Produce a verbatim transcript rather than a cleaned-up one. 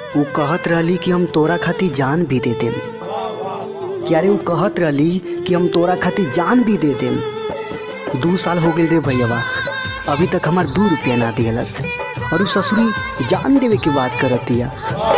वो कहत रहली कि हम तोरा खातिर जान भी दे देम। क्या रे, वो कहत रहली कि हम तोरा खातिर जान भी दे देम। दू साल हो गए रे भैया, अभी तक हमार दू रुपया ना दिहलस और उ ससुरी जान देवे की बात करतिया।